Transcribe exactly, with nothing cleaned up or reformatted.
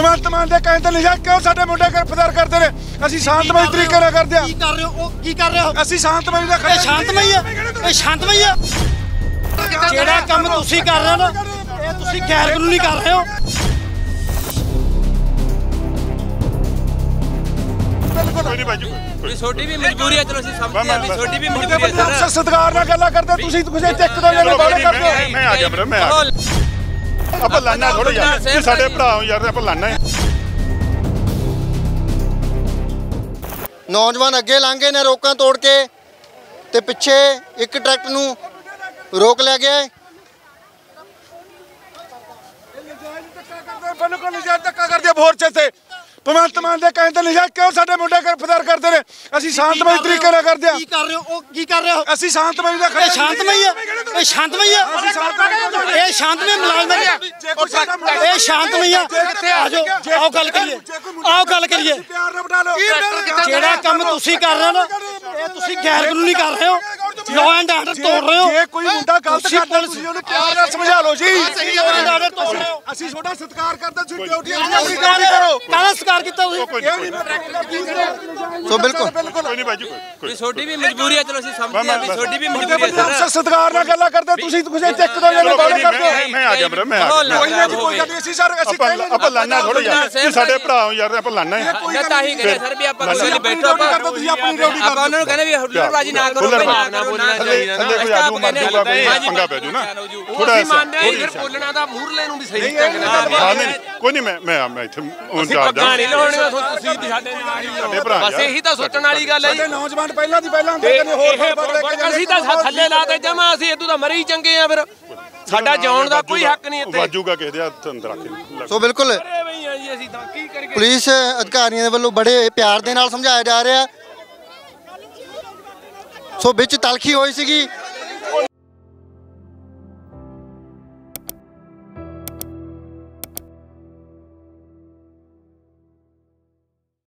भगवंत मान दे कहें तो नहीं जाए क्यों साडे मुंडे गिरफ्तार करते ने ਅਸੀਂ शांतमई तरीके ਨਾਲ ਕਰਦੇ ਆ ਕੀ ਕਰ ਰਹੇ ਹੋ ਉਹ ਕੀ ਕਰ ਰਹੇ ਹੋ ਅਸੀਂ शांतमई ਦਾ ਇਹ शांतमई ਆ ਇਹ शांतमई ਆ ਜਿਹੜਾ ਕੰਮ ਤੁਸੀਂ ਕਰ ਰਹੇ ਹੋ ਨਾ ਇਹ ਤੁਸੀਂ ਗੈਰ ਕਾਨੂੰਨੀ ਕਰ ਰਹੇ ਹੋ ਕੋਈ ਨਹੀਂ ਬਾਜੂ ਕੋਈ ਛੋਟੀ ਵੀ ਮਜਬੂਰੀ ਹੈ ਚਲੋ ਅਸੀਂ ਸਮਝਦੇ ਆ ਵੀ ਛੋਟੀ ਵੀ ਮਜਬੂਰੀ ਹੈ ਸਰ ਸਤਿਕਾਰ ਨਾਲ ਗੱਲਾਂ ਕਰਦੇ ਤੁਸੀਂ ਤੁਸੀਂ ਇੱਕ ਦੋ ਜਣੇ ਗੱਲ ਕਰਦੇ ਹੋ ਮੈਂ ਆ ਗਿਆ ਵੀਰੇ ਮੈਂ ਆ ਗਿਆ ਆਪਾਂ ਲਾਣਾ ਥੋੜਾ ਯਾਰ ਸਾਡੇ ਭਰਾ ਹੋ ਯਾਰ ਆਪਾਂ ਲਾਣਾ ਨੌਜਵਾਨ ਅੱਗੇ ਲੰਘੇ ਨੇ ਰੋਕਾਂ ਤੋੜ ਕੇ ਤੇ ਪਿੱਛੇ ਇੱਕ ਟਰੱਕ ਨੂੰ ਰੋਕ ਲਿਆ ਗਿਆ ਹੈ ਬਿਲਕੁਲ ਨਜਾਇਜ਼ ਧੱਕਾ ਕਰਦੇ ਮੋਰਚੇ ਤੇ ਭਗਵੰਤ ਮਾਨ ਦੇ ਕਹੇ ਤੇ ਨਜਾਇਜ਼ ਕਿਉਂ ਸਾਡੇ ਮੁੰਡੇ ਗ੍ਰਿਫਤਾਰ ਕਰਦੇ ਨੇ ਅਸੀਂ ਸ਼ਾਂਤਮਈ ਤਰੀਕੇ ਨਾਲ ਕਰਦੇ ਆ ਕੀ ਕਰ ਰਹੇ ਹੋ ਉਹ ਕੀ ਕਰ ਰਹੇ ਹੋ ਅਸੀਂ ਸ਼ਾਂਤਮਈ ਦਾ ਇਹ ਸ਼ਾਂਤਮਈ ਆ ਇਹ ਸ਼ਾਂਤਮਈ ਆ ਇਹ ਸ਼ਾਂਤਮਈ ਮੁਲਾਜ਼ਮ ਇਹ ਸ਼ਾਂਤਮਈ ਆ ਆਜੋ ਆਓ ਗੱਲ ਕਰੀਏ ਆਓ ਗੱਲ ਕਰੀਏ ਜਿਹੜਾ ਕੰਮ ਤੁਸੀਂ ਕਰ ਰਹੇ ਹੋ ਨਾ ਇਹ ਤੁਸੀਂ ਗੈਰ ਕਾਨੂੰਨੀ ਕਰ ਰਹੇ ਹੋ ਲਾਅ ਐਂਡ ਆਰਡਰ ਤੋੜ ਰਹੇ ਹੋ ਜੇ ਕੋਈ ਮੁੰਡਾ ਗਲਤ ਕਰਦਾ ਤੁਸੀਂ ਉਹਨੂੰ ਪਿਆਰ ਨਾਲ ਸਮਝਾ ਲਓ ਜੀ ਲਾਅ ਐਂਡ ਆਰਡਰ ਤੋੜ ਰਹੇ ਹੋ ਅਸੀਂ ਤੁਹਾਡਾ ਸਤਿਕਾਰ ਕਰਦੇ ਤੁਸੀਂ ਡਿਊਟੀ ਆਪਣੀ ਕਰੋ ਕਾਹਦਾ ਸਤਿਕਾਰ ਕੀਤਾ ਤੁਸੀਂ ਸੋ ਬਿਲਕੁਲ ਕੋਈ ਨਹੀਂ ਬਾਜੂ ਕੋਈ ਛੋਟੀ ਵੀ ਮਜਬੂਰੀ ਹੈ ਚਲੋ ਅਸੀਂ ਸਮਝਦੇ ਆ ਵੀ ਛੋਟੀ ਵੀ ਮਜਬੂਰੀ ਹੈ ਸਰ ਸਤਿਕਾਰ ਨਾਲ ਗੱਲਾਂ ਕਰਦੇ ਤੁਸੀਂ ਤੁਸੀਂ ਇੱਕ ਦੋ ਜਣੇ ਗੱਲ ਕਰਦੇ ਹੋ ਮੈਂ ਆ ਗਿਆ ਵੀਰੇ ਮੈਂ ਆ ਕੋਈ ਨਹੀਂ ਕੋਈ ਗੱਲ ਨਹੀਂ ਅਸੀਂ ਸਰ ਅਸੀਂ ਆਪਾਂ ਲਾਣਾ ਥੋੜਾ ਯਾਰ ਸਾਡੇ ਭਰਾ ਹੋ ਯਾਰ ਆਪਾਂ ਲਾਣਾ ਮੈਂ ਤਾਂ ਹੀ ਕਹਿੰਦਾ ਸਰ ਵੀ ਆਪਾਂ ਕੋਈ ਬੈਠੋ ਆਪਾਂ ਤੁਸੀਂ ਆਪਣੀ ਡਿਊਟੀ ਆਪਾਂ ਉਹਨਾਂ ਨੂੰ ਕਹਿੰਦੇ ਵੀ ਹੁਲੜਬਾਜੀ ਨਾ ਕਰੋ ਨਾ ਬੋਲਣਾ ਚਾਹੀਦਾ ਥੱਲੇ ਕੋਈ ਆਜੂ ਮਰ ਜੂਗਾ ਪੰਗਾ ਪੈ ਜੂ ਨਾ ਥੋੜਾ ਮੰਨਦੇ ਫਿਰ ਬੋਲਣਾ ਤਾਂ ਮੂਰਲੇ ਨੂੰ ਵੀ ਸਹੀ ਢੰਗ ਕੋਈ ਨਹੀਂ ਮੈਂ ਮੈਂ ਮੈਂ ਇੱਥੇ ਹੁਣ ਚਾਰ ਪੱਗਾਂ ਨਹੀਂ ਲਾਉਣੀਆਂ ਤੁਸੀਂ ਵੀ ਸਾਡੇ ਨਾਲ ਹੀ ਭਰਾ ਬਸ ਇਹੀ ਤਾਂ ਸੋਚਣ ਵਾਲੀ ਗੱਲ ਹੈ ਸਾਡੇ ਨੌਜਵਾਨ ਪਹਿਲਾਂ ਦੀ ਪਹਿਲਾਂ ਅੰਦਰ ਕਹਿੰਦੇ ਹੋਰ ਫੜ ਲੈ ਕੇ ਅਸੀਂ ਤਾਂ ਥੱਲੇ ਲਾ ਦੇ ਜਮਾ ਅਸੀਂ ਇਦੋਂ ਤਾਂ ਮਰੇ ਹੀ ਚੰਗੇ ਆ ਫਿਰ ਸਾਡਾ ਜਾਣ ਦਾ ਕੋਈ ਹੱਕ ਨਹੀਂ ਇੱਥੇ ਵਾਜੂਗਾ ਕਿਸੇ ਦੇ ਹੱਥ ਅੰਦਰ ਰੱਖ ਕੇ ਸੋ ਬਿਲਕੁਲ ਜੀ ਅਸੀਂ ਤਾਂ ਕੀ ਕਰੀਏ ਪੁਲਿਸ ਅਧਿਕਾਰੀਆਂ ਦੇ ਵੱਲੋਂ ਬੜੇ ਪਿਆਰ ਦੇ ਨਾਲ ਸਮਝਾਇਆ ਜਾ ਰਿਹਾ ਸੋ ਵਿੱਚ ਤਲਖੀ ਹੋਈ ਸੀਗੀ